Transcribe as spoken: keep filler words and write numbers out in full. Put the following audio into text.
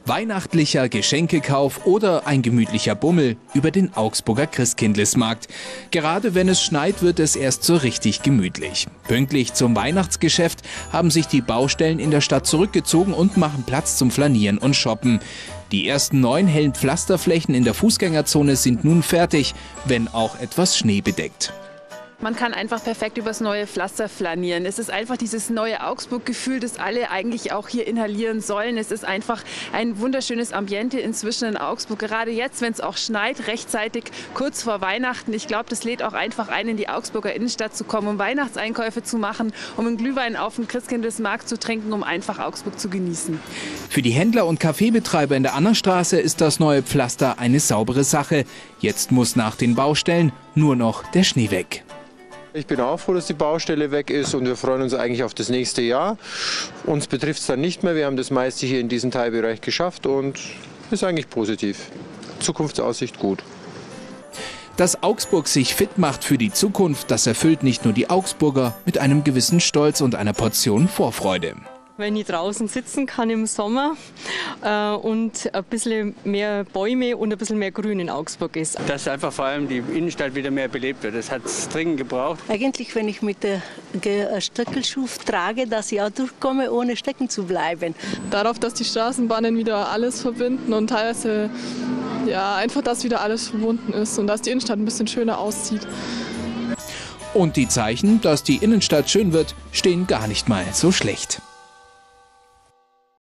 Weihnachtlicher Geschenkekauf oder ein gemütlicher Bummel über den Augsburger Christkindlesmarkt. Gerade wenn es schneit, wird es erst so richtig gemütlich. Pünktlich zum Weihnachtsgeschäft haben sich die Baustellen in der Stadt zurückgezogen und machen Platz zum Flanieren und Shoppen. Die ersten neun hellen Pflasterflächen in der Fußgängerzone sind nun fertig, wenn auch etwas schneebedeckt. Man kann einfach perfekt übers neue Pflaster flanieren. Es ist einfach dieses neue Augsburg-Gefühl, das alle eigentlich auch hier inhalieren sollen. Es ist einfach ein wunderschönes Ambiente inzwischen in Augsburg. Gerade jetzt, wenn es auch schneit, rechtzeitig kurz vor Weihnachten. Ich glaube, das lädt auch einfach ein, in die Augsburger Innenstadt zu kommen, um Weihnachtseinkäufe zu machen, um einen Glühwein auf dem Christkindlesmarkt zu trinken, um einfach Augsburg zu genießen. Für die Händler und Kaffeebetreiber in der Annastraße ist das neue Pflaster eine saubere Sache. Jetzt muss nach den Baustellen nur noch der Schnee weg. Ich bin auch froh, dass die Baustelle weg ist und wir freuen uns eigentlich auf das nächste Jahr. Uns betrifft es dann nicht mehr, wir haben das meiste hier in diesem Teilbereich geschafft und ist eigentlich positiv. Zukunftsaussicht gut. Dass Augsburg sich fit macht für die Zukunft, das erfüllt nicht nur die Augsburger mit einem gewissen Stolz und einer Portion Vorfreude. Wenn ich draußen sitzen kann im Sommer äh, und ein bisschen mehr Bäume und ein bisschen mehr Grün in Augsburg ist. Dass einfach vor allem die Innenstadt wieder mehr belebt wird. Das hat es dringend gebraucht. Eigentlich, wenn ich mit der Stöckelschuh trage, dass ich auch durchkomme, ohne stecken zu bleiben. Darauf, dass die Straßenbahnen wieder alles verbinden und teilweise ja, einfach, dass wieder alles verbunden ist und dass die Innenstadt ein bisschen schöner aussieht. Und die Zeichen, dass die Innenstadt schön wird, stehen gar nicht mal so schlecht.